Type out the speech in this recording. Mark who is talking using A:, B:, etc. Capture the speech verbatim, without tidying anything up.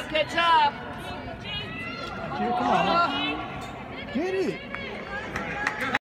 A: up, catch up.
B: Here, come on. Get it.